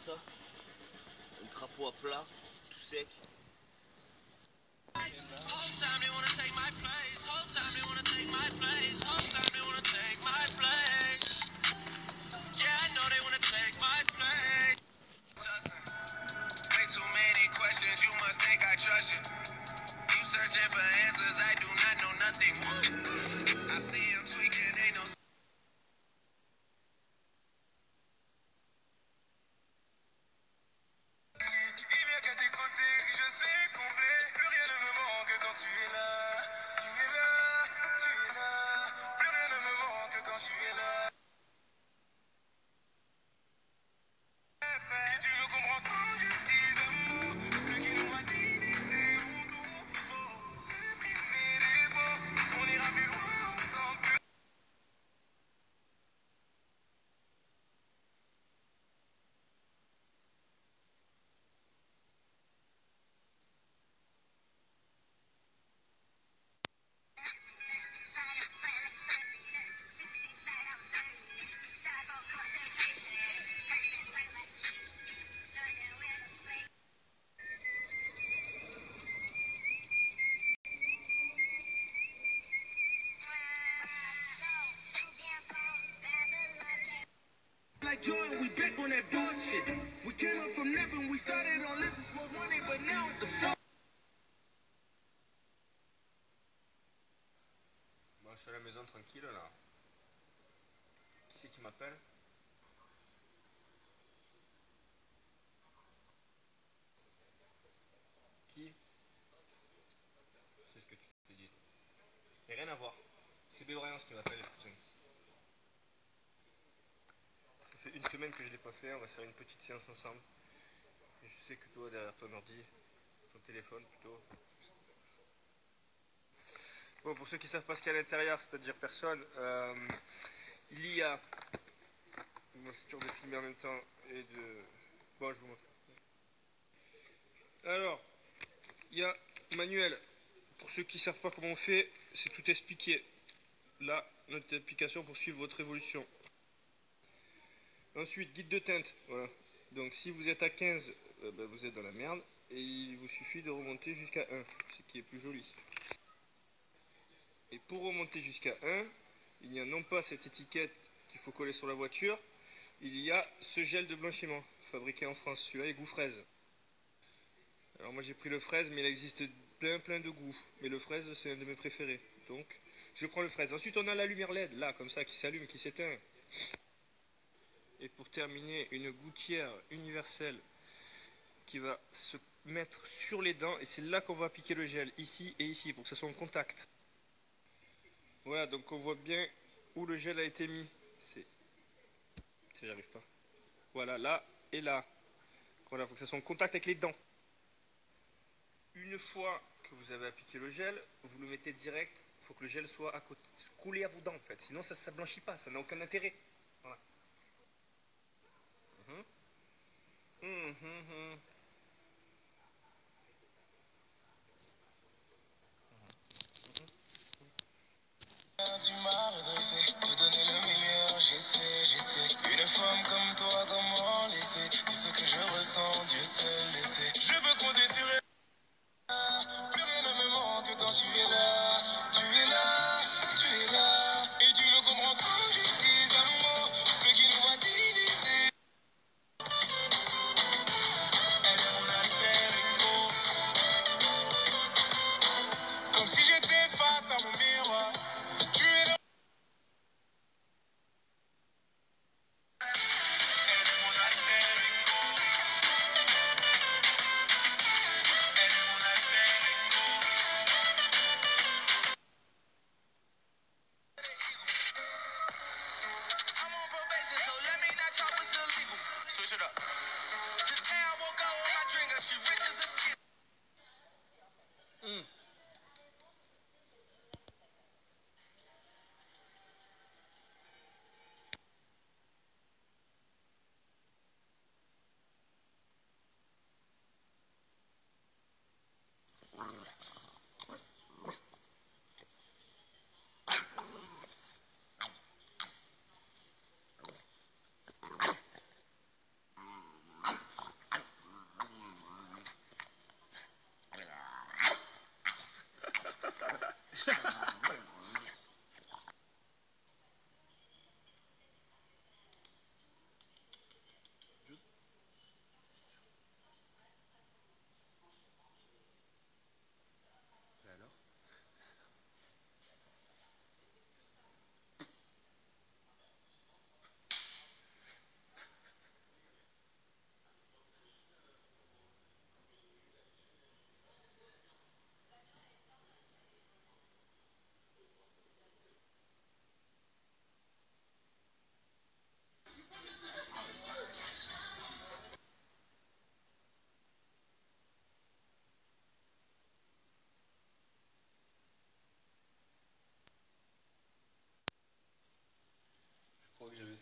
ça. Un crapaud à plat, tout sec. Bon, je suis à la maison tranquille là. Qui c'est qui m'appelle? Qui? C'est ce que tu t'es dit. Mais rien à voir. C'est Béloréance qui m'appelle, cousin. Ça fait une semaine que je ne l'ai pas fait, on va faire une petite séance ensemble. Et je sais que toi, derrière ton ordi, ton téléphone plutôt. Bon, pour ceux qui ne savent pas ce qu'il y a à l'intérieur, c'est-à-dire personne, il y a... Bon, c'est dur de filmer en même temps et de... Bon, je vous montre. Alors, il y a manuel. Pour ceux qui ne savent pas comment on fait, c'est tout expliqué. Là, notre application pour suivre votre évolution. Ensuite, guide de teinte. Voilà. Donc, si vous êtes à 15, vous êtes dans la merde. Et il vous suffit de remonter jusqu'à 1, ce qui est plus joli. Et pour remonter jusqu'à 1, il n'y a non pas cette étiquette qu'il faut coller sur la voiture, il y a ce gel de blanchiment, fabriqué en France. Celui-là est goût fraise. Alors moi j'ai pris le fraise, mais il existe plein de goûts. Mais le fraise, c'est un de mes préférés. Donc, je prends le fraise. Ensuite, on a la lumière LED, là, comme ça, qui s'allume, qui s'éteint. Et pour terminer, une gouttière universelle qui va se mettre sur les dents. Et c'est là qu'on va appliquer le gel, ici et ici, pour que ça soit en contact. Voilà, donc on voit bien où le gel a été mis. J'arrive pas. Voilà, là et là. Voilà, il faut que ça soit en contact avec les dents. Une fois que vous avez appliqué le gel, vous le mettez direct. Il faut que le gel soit à côté, collé à vos dents en fait. Sinon ça ne blanchit pas, ça n'a aucun intérêt. Voilà. Tu m'as redressé, te donner le meilleur, j'essaie. Une femme comme toi, comment laisser tout ce que je ressens, Dieu seul le sait. Je peux compter sur elle, plus rien ne me manque quand tu es là. Tu es là, tu es là, et tu ne comprends quand je dis un mot, ce qui nous a divisé. Elle est mon alter ego, comme si j'étais face à mon miroir. Tu es là.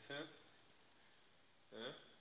faim. Hein?